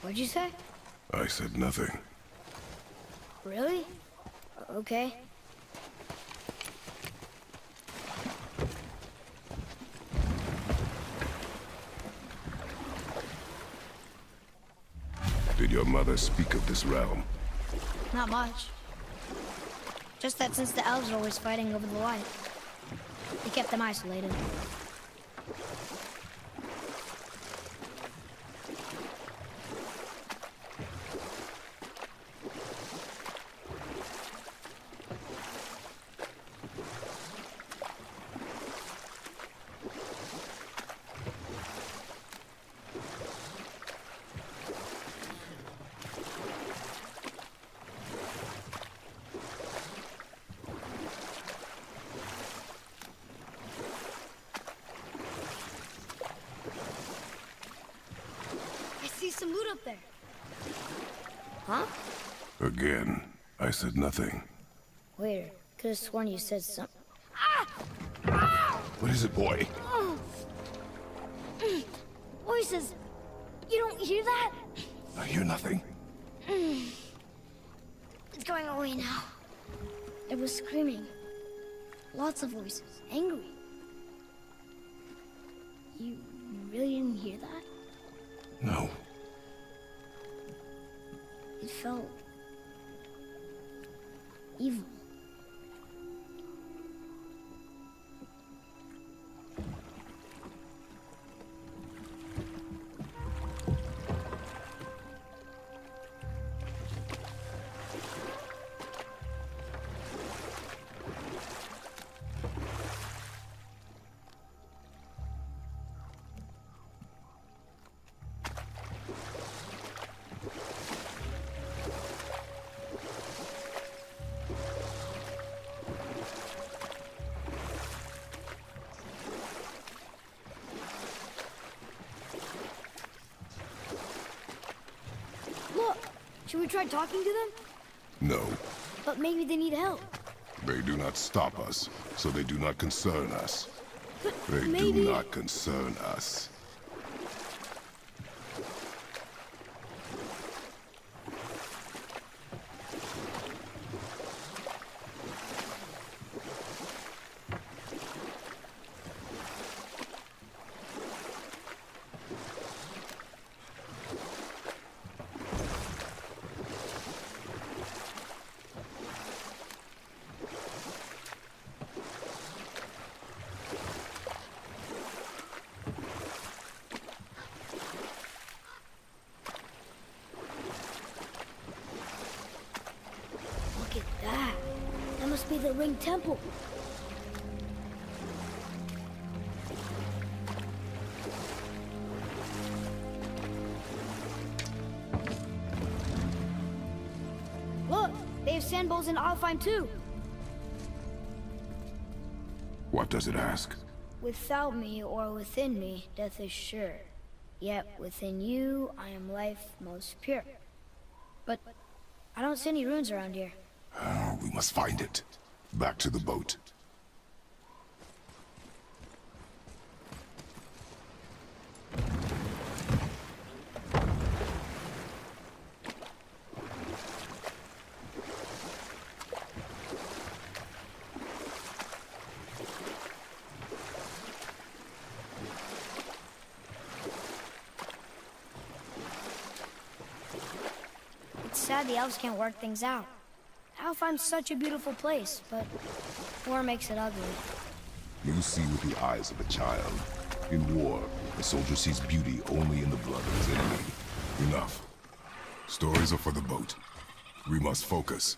What'd you say? I said nothing. Really? Okay. Did your mother speak of this realm? Not much. Just that since the elves are always fighting over the light, they kept them isolated. Some loot up there. Huh? Again, I said nothing. Wait, could have sworn you said something. What is it, boy? Voices! You don't hear that? I hear nothing. It's going away now. It was screaming. Lots of voices. Angry. You really didn't hear that? No. It felt evil. Should we try talking to them? No. But maybe they need help. They do not stop us, so they do not concern us. But They maybe... do not concern us. Look at that. That must be the Ring Temple. Look, they have sand bowls in Alfheim too. What does it ask? Without me or within me, death is sure. Yet within you, I am life most pure. But I don't see any ruins around here. We must find it. Back to the boat. It's sad the elves can't work things out. Alfheim's such a beautiful place, but war makes it ugly. You see with the eyes of a child. In war, a soldier sees beauty only in the blood of his enemy. Enough. Stories are for the boat. We must focus.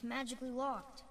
It's magically locked.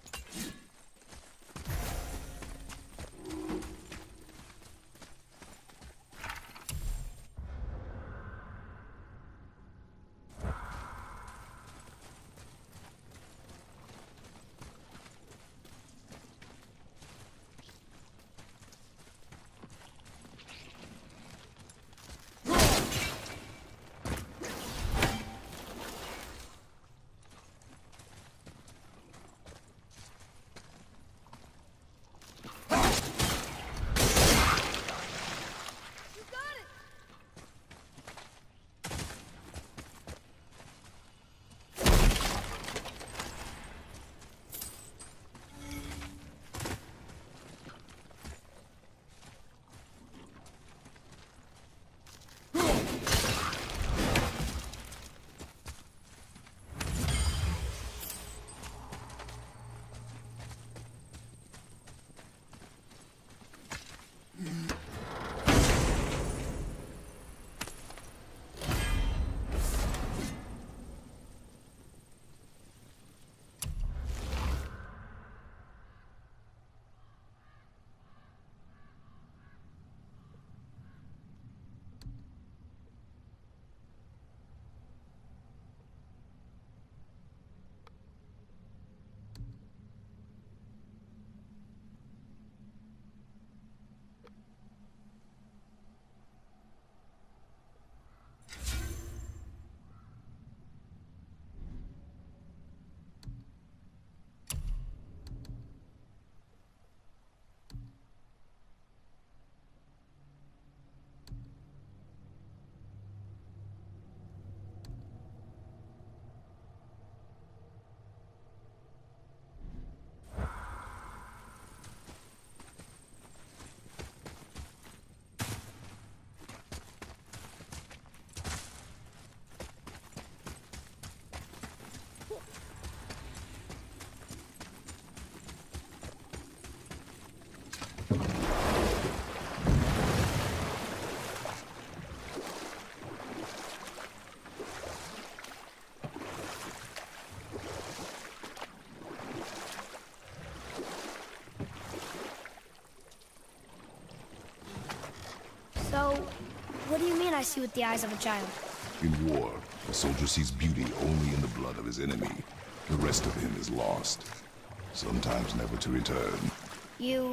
So, what do you mean I see with the eyes of a child? In war, a soldier sees beauty only in the blood of his enemy. The rest of him is lost, sometimes never to return. You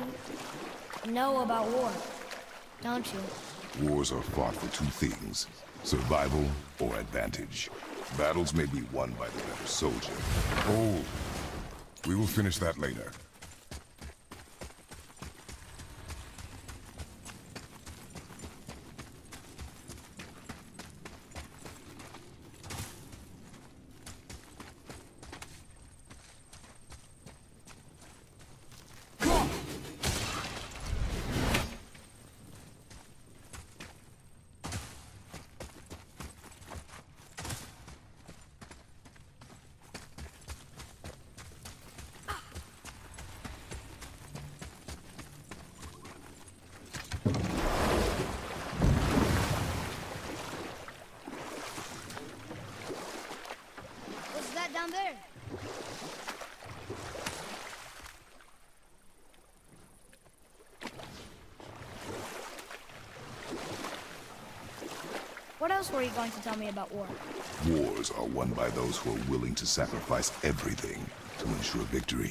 know about war, don't you? Wars are fought for two things, survival or advantage. Battles may be won by the better soldier. Oh, we will finish that later. Down there. What else were you going to tell me about war? Wars are won by those who are willing to sacrifice everything to ensure victory.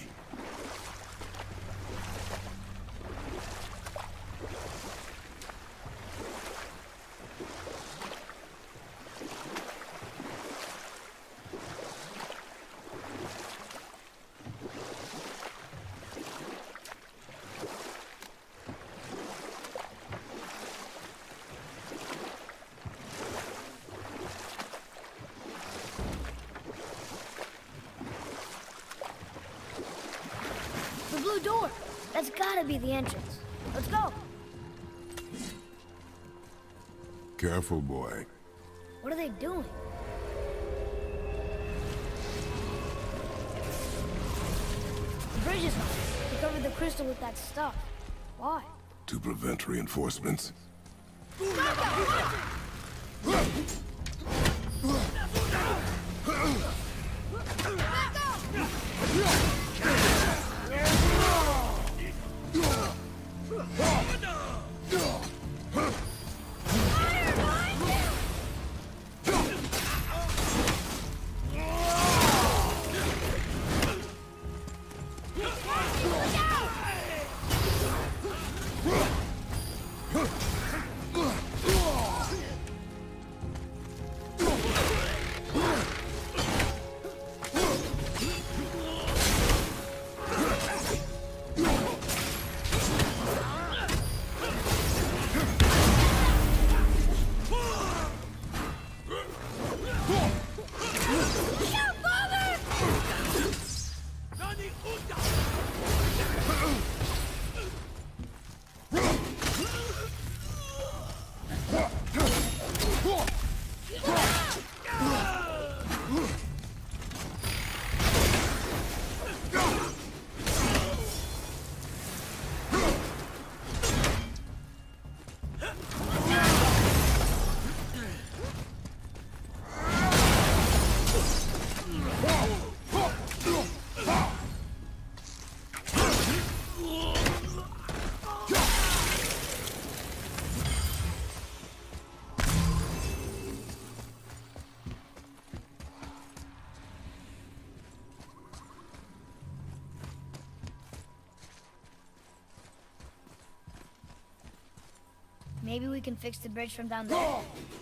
The blue door! That's gotta be the entrance. Let's go! Careful, boy. What are they doing? The bridge is on. They covered the crystal with that stuff. Why? To prevent reinforcements. Maybe we can fix the bridge from down there.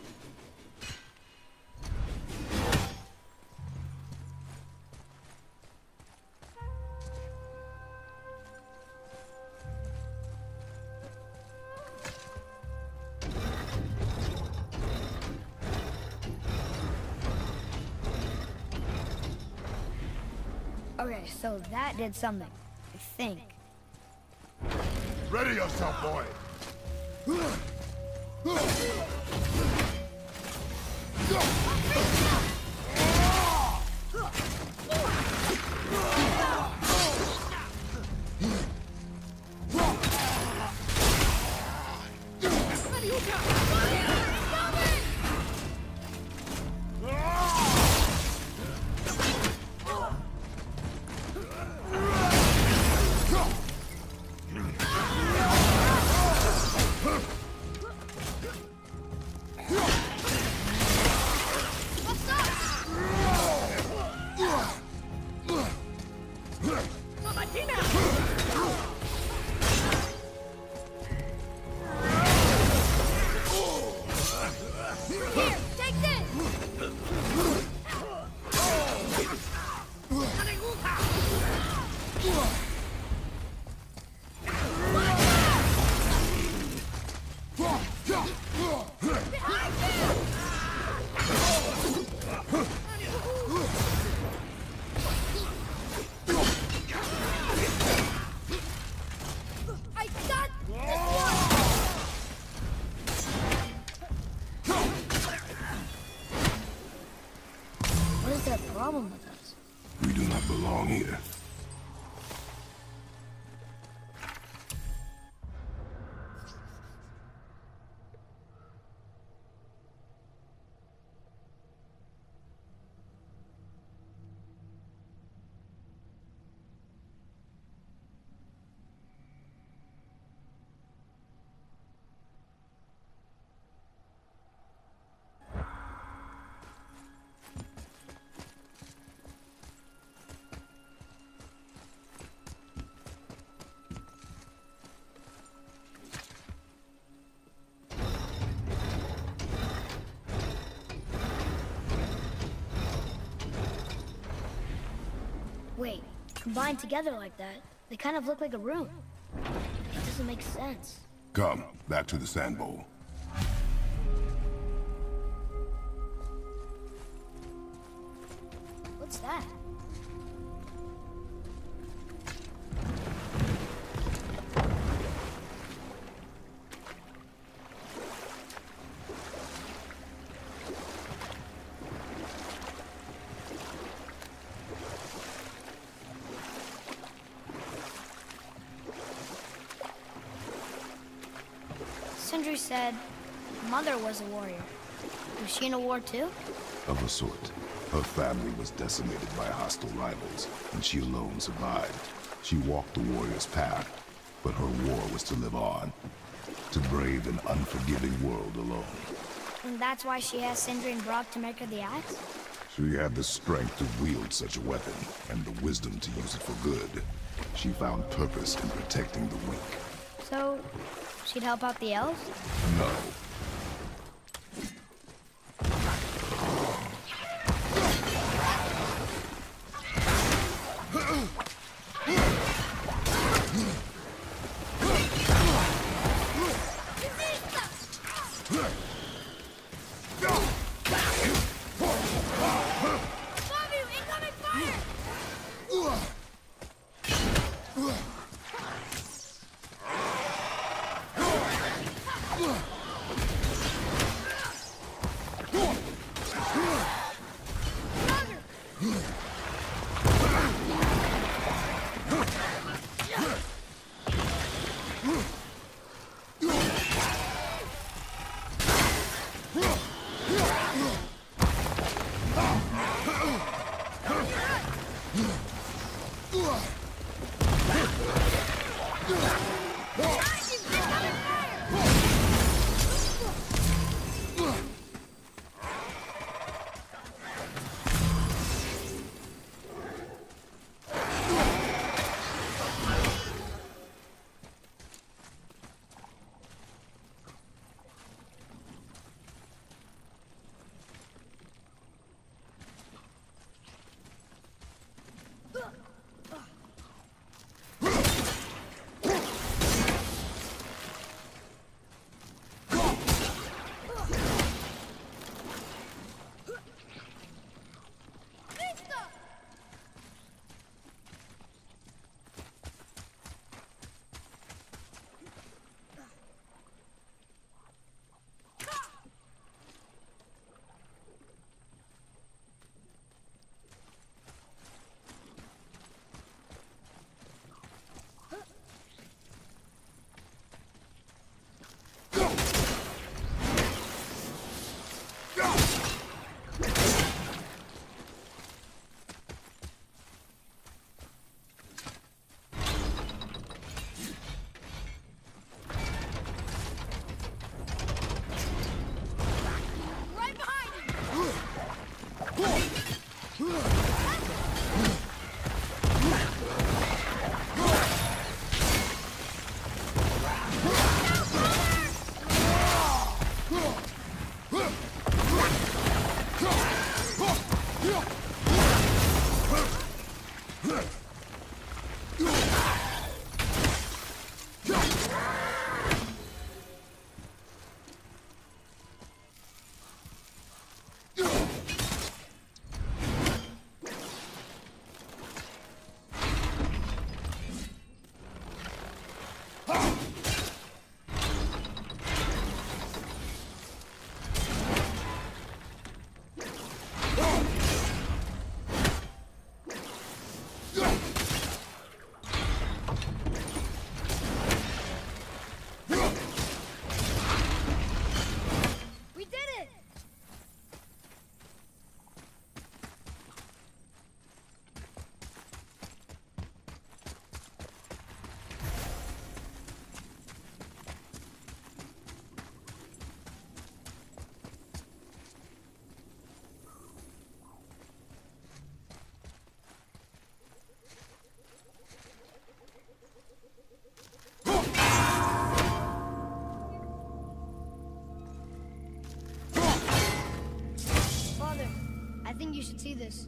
Okay, so that did something, I think. Ready yourself, boy! Problem with us? We do not belong here. Wait, combined together like that, they kind of look like a room. It doesn't make sense. Come, back to the sand bowl. What's that? Sindri said Mother was a warrior. Was she in a war too? Of a sort. Her family was decimated by hostile rivals, and she alone survived. She walked the warrior's path, but her war was to live on, to brave an unforgiving world alone. And that's why she has Sindri and Brock to make her the axe? She had the strength to wield such a weapon, and the wisdom to use it for good. She found purpose in protecting the weak. So, she'd help out the elves? No. I think you should see this.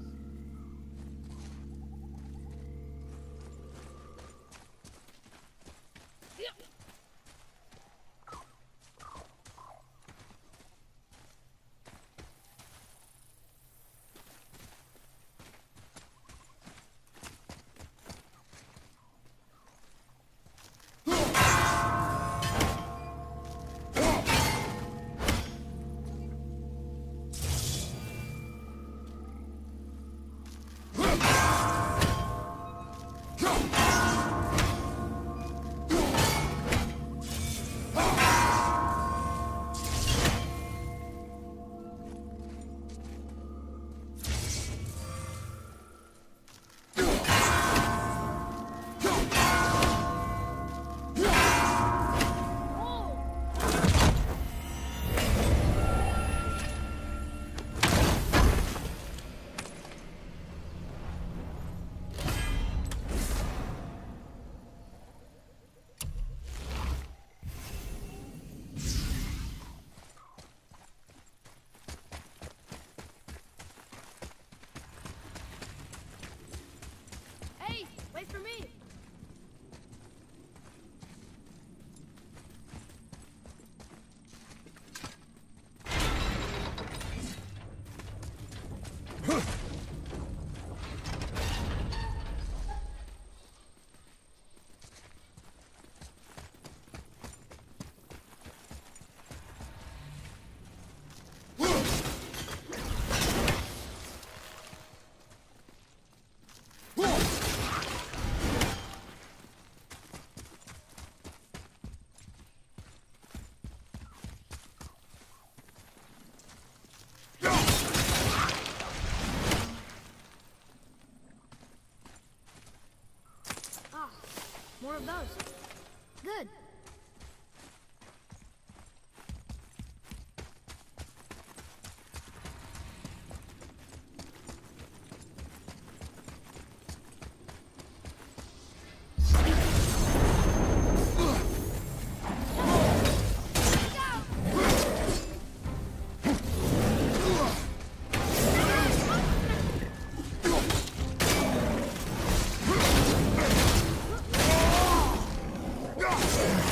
of those. Good. Yeah!